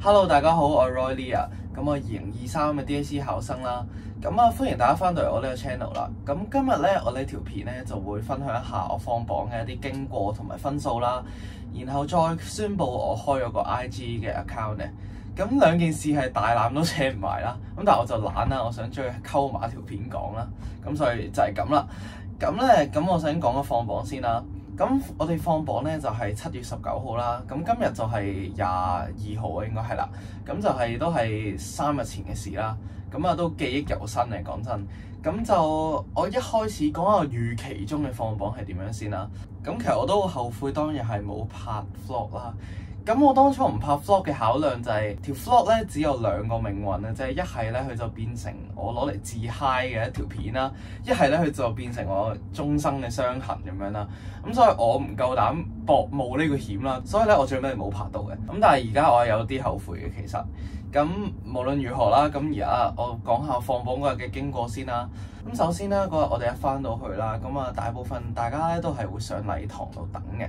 Hello， 大家好，我係 Roy Lee 啊。咁我2023嘅 DSE 考生啦。咁歡迎大家翻到嚟我呢個 channel 啦。咁今日咧，我呢條片咧就會分享一下我放榜嘅一啲經過同埋分數啦。然後再宣佈我開咗個 IG 嘅 account 咧。咁兩件事係大纜都扯唔埋啦。咁但係我就懶啦，我想將佢溝埋條片講啦。咁所以就係咁啦。咁我想講個放榜先啦。咁我哋放榜咧就係7月19號啦，咁今日就係22號啊，應該係啦。咁就係都係3日前嘅事啦。咁都記憶猶新嘅，講真。咁就我一開始講下預期中嘅放榜係點樣先啦。咁其實我都好後悔當日係冇拍 vlog 啦。咁我當初唔拍 vlog 嘅考量就係條 vlog 咧只有兩個命運啊，即係一係咧佢就變成我攞嚟自嗨嘅一條片啦，一係咧佢就變成我終生嘅傷痕咁樣啦。咁所以我唔夠膽搏冒呢個險啦，所以咧我最尾冇拍到嘅。咁但係而家我係有啲後悔嘅其實。咁無論如何啦，咁而家我講下放榜嗰日嘅經過先啦。咁首先咧嗰日我哋一返到去啦，咁大部分大家咧都係會上禮堂度等嘅。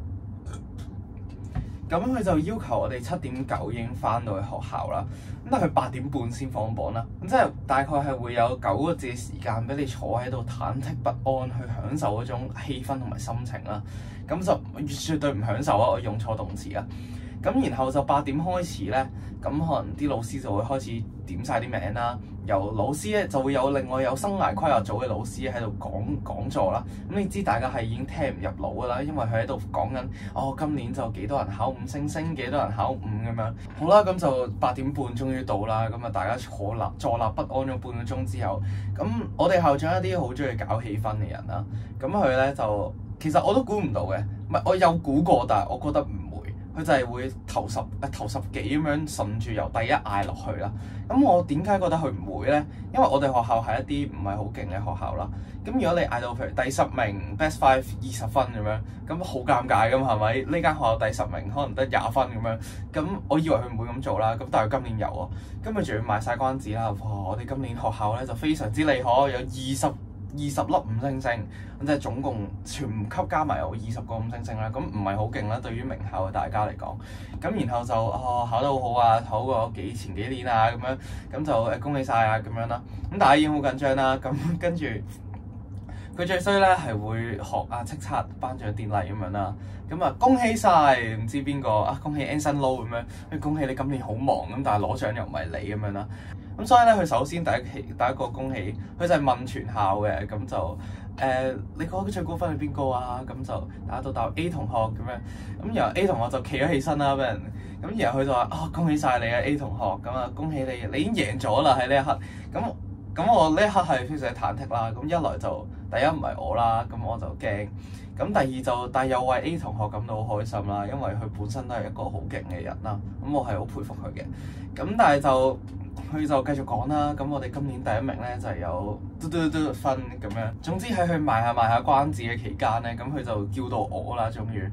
咁佢就要求我哋7點9已經返到去學校啦，咁但係佢8點半先放榜啦，咁即係大概係會有9個字嘅時間俾你坐喺度忐忑不安去享受嗰種氣氛同埋心情啦，咁就絕對唔享受啊！我用錯動詞啊！咁然後就8點開始咧，咁可能啲老師就會開始點晒啲名啦。由老師咧就會有另外有生涯規劃組嘅老師喺度講座啦。咁你知大家係已經聽唔入腦噶啦，因為佢喺度講緊今年就幾多人考5星星，幾多人考5咁樣。好啦，咁就8點半終於到啦。咁大家坐立不安咗半個鐘之後，咁我哋校長一啲好中意搞氣氛嘅人啦。咁佢咧就其實我都估唔到嘅，唔係我有估過，但係我覺得唔。佢就係會頭十幾咁樣順住由第一嗌落去啦。咁我點解覺得佢唔會咧？因為我哋學校係一啲唔係好勁嘅學校啦。咁如果你嗌到譬如第10名 Best 5 20分咁樣，咁好尷尬㗎嘛，係咪？呢間學校第10名可能得20分咁樣。咁我以為佢唔會咁做啦。咁但係今年有啊。咁佢仲要賣晒關子啦。哇！我哋今年學校咧就非常之厲害，有20粒5星星，咁即係總共全級加埋有20個5星星啦，咁唔係好勁啦，對於名校嘅大家嚟講。咁然後就考得好好啊，好過前幾年啊咁樣，咁就恭喜晒啊咁樣啦。咁大家已經好緊張啦，咁跟住佢最衰咧係會學叱咤頒獎典禮咁樣啦。咁恭喜晒唔知邊個恭喜 Anson Lo 咁樣，恭喜你今年好忙咁，但係攞獎又唔係你咁樣啦。咁所以咧，佢首先第一個恭喜，佢就係問全校嘅，咁就你覺得最高分係邊個啊？咁就大家都答 A 同學咁樣，咁然後 A 同學就企咗起身啦，俾人咁然後佢就話恭喜晒你啊 A 同學，咁恭喜你已經贏咗啦喺呢一刻。咁我呢一刻係非常之忐忑啦。咁一來就第一唔係我啦，咁我就驚。咁第二就但又為 A 同學感到好開心啦，因為佢本身都係一個好勁嘅人啦。咁我係好佩服佢嘅。咁但係佢就繼續講啦。咁我哋今年第1名咧就係有嘟分咁樣。總之喺佢賣下關子嘅期間咧，咁佢就叫到我啦，終於。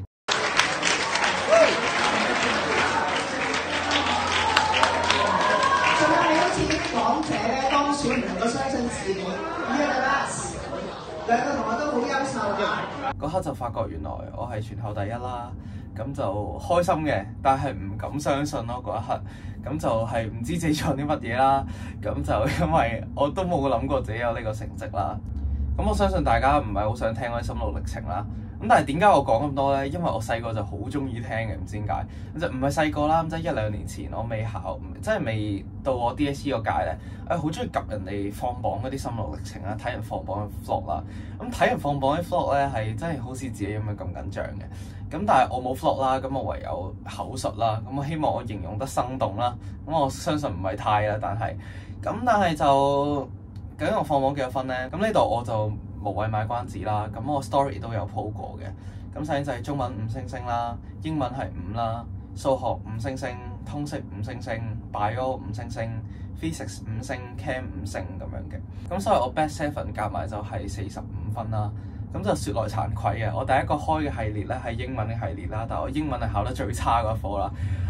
仲有你好似啲港姐咧當選唔能夠相信自己，兩個同學都好優秀嘅。 嗰刻就發覺原來我係全校第一啦，咁就開心嘅，但係唔敢相信咯嗰一刻，咁就係唔知自己做啲乜嘢啦，咁就因為我都冇諗過自己有呢個成績啦。咁我相信大家唔係好想聽我啲心路歷程啦。咁但係點解我講咁多咧？因為我細個就好中意聽嘅，唔知點解。咁就唔係細個啦，咁即係1-2年前我未考，即係未到我 DSE 嗰屆咧，好中意及人哋放榜嗰啲心路歷程啦，睇人放榜嘅 vlog 啦。咁睇人放榜啲 vlog 咧係真係好似自己咁樣咁緊張嘅。咁但係我冇 vlog 啦，咁我唯有口述啦。咁我希望我形容得生動啦。咁我相信唔係太啦，但係就究竟我放榜幾多分咧？咁呢度我就無謂賣關子啦，咁我 story 都有 po 過嘅。咁首先就係中文5星星啦，英文係5啦，數學5星星，通識5星星，bio 5星星 ，physics 5星 ，chem 5星咁樣嘅。咁所以我 best 7夾埋就係45分啦。咁就説來慚愧嘅，我第一個開嘅系列咧係英文嘅系列啦，但係我英文係考得最差嗰科啦。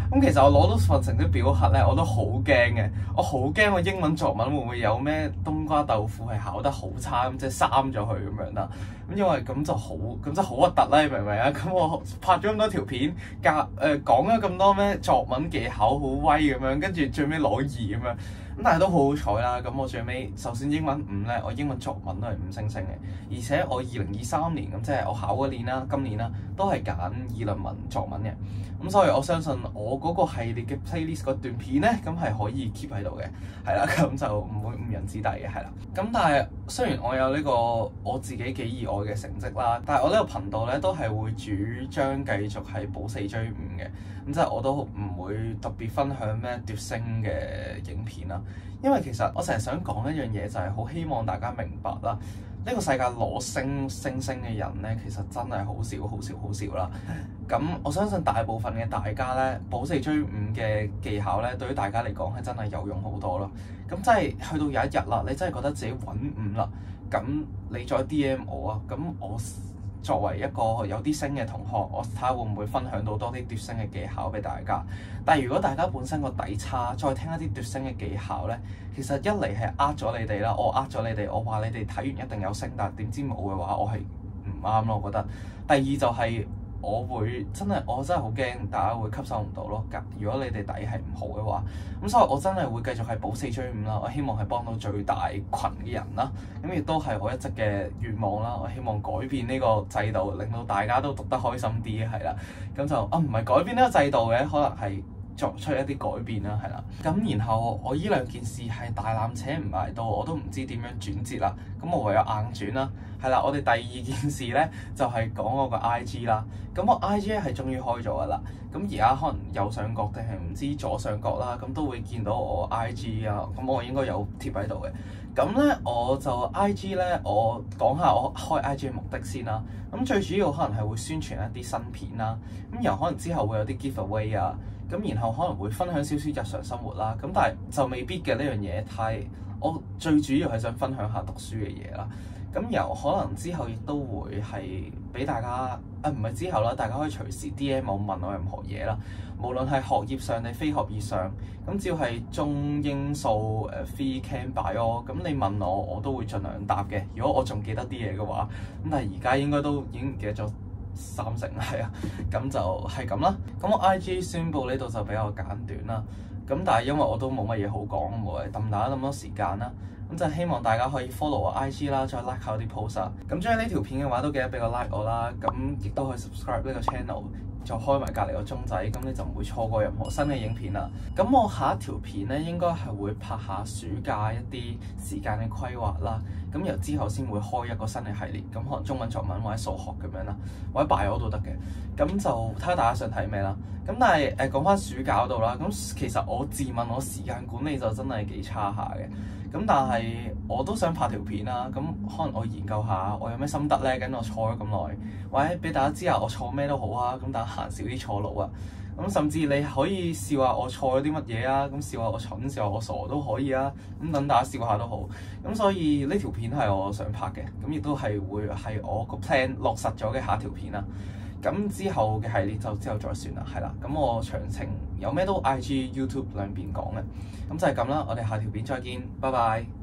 咁其實我攞到份成績表刻咧，我都好驚嘅。我好驚我英文作文會唔會有咩冬瓜豆腐係考得好差，咁即係刪咗佢咁樣啦。咁因為咁就好核突啦，你明唔明啊？咁我拍咗咁多條片，講咗咁多咩作文技巧好威咁樣，跟住最尾攞2咁樣。咁但係都好好彩啦。咁我最尾就算英文5咧，我英文作文都係5星星嘅。而且我2023年咁即係我考嗰年啦，今年啦都係揀議論文作文嘅。咁所以我相信我嗰個系列嘅 playlist 嗰段片咧，咁係可以 keep 喺度嘅，係啦，咁就唔會誤人子弟嘅，係啦。咁但係雖然我有呢個我自己幾意外嘅成績啦，但係我呢個頻道咧都係會主張繼續係保4追5嘅。咁即係我都唔會特別分享咩奪星嘅影片啦，因為其實我成日想講一樣嘢，就係好希望大家明白啦。呢個世界攞星嘅人咧，其實真係好少啦。咁我相信大部分嘅大家咧，保4追5嘅技巧咧，對於大家嚟講係真係有用好多咯。咁真係去到有一日啦，你真係覺得自己揾5啦，咁你再 DM 我啊，咁我作為一個有啲星嘅同學，我睇下會唔會分享到多啲奪星嘅技巧俾大家。但係如果大家本身個底差，再聽一啲奪星嘅技巧咧，其實一嚟係呃咗你哋啦，我呃咗你哋，我話你哋睇完一定有星，但係點知冇嘅話，我係唔啱咯，我覺得。第二就係我真係好驚大家會吸收唔到咯。如果你哋底係唔好嘅話，咁所以我真係會繼續係保4追5啦。我希望係幫到最大群嘅人啦。咁亦都係我一直嘅願望啦。我希望改變呢個制度，令到大家都讀得開心啲，係啦。咁就唔係改變呢個制度嘅，可能係作出一啲改變啦，係啦。咁然後我依兩件事係大纜扯唔埋到，我都唔知點樣轉折啦。咁我唯有硬轉啦，係啦。我哋第二件事咧就係講我個 IG 啦。咁我 IG 咧係終於開咗噶啦。咁而家可能右上角定係唔知左上角啦，咁都會見到我 IG 啊。咁我應該有貼喺度嘅。咁咧我就 IG 咧，我講下我開 IG 嘅目的先啦。咁最主要可能係會宣傳一啲新片啦。咁然後可能之後會有啲 giveaway 啊。咁然後可能會分享少少日常生活啦。咁但係就未必嘅呢樣嘢我最主要係想分享下讀書嘅嘢啦。咁由可能之後亦都會係俾大家唔係之後啦，大家可以隨時 DM 我問我任何嘢啦。無論係學業上定非學業上，咁只要係中英數Phy Chem Bio，咁你問我都會盡量答嘅。如果我仲記得啲嘢嘅話，咁但係而家應該都已經唔記得咗3成係啊。咁就係咁啦。咁我 IG 宣佈呢度就比較簡短啦。咁但係因為我都冇乜嘢好講，冇嚟抌大家咁多時間啦。咁就希望大家可以 follow 我 IG 啦，再 like 下我啲 post 啊。咁將呢條片嘅話都記得俾個 like 我啦。咁亦都可以 subscribe 呢個 channel，就開埋隔離個鐘仔，咁你就唔會錯過任何新嘅影片啦。咁我下一條片咧應該係會拍下暑假一啲時間嘅規劃啦。咁由之後先會開一個新嘅系列，咁可能中文作文或者數學咁樣啦，或者 bio 都得嘅。咁就睇下大家想睇咩啦。咁但係講翻暑假嗰度啦，咁其實我自問我時間管理就真係幾差下嘅。咁但係我都想拍條片啦，咁可能我研究下我有咩心得咧，跟我錯咗咁耐，或者俾大家知下我錯咩都好啊，咁等行少啲錯路啊。咁甚至你可以笑下我錯咗啲乜嘢啊，咁笑下我蠢，笑下我傻都可以啊，咁等大家笑下都好。咁所以呢條片係我想拍嘅，咁亦都係會係我個 plan 落實咗嘅下一條片啦。咁之後嘅系列就之後再算啦，係啦。咁我詳情有咩都 IG、YouTube 兩邊講嘅。咁就係咁啦，我哋下條片再見，拜拜。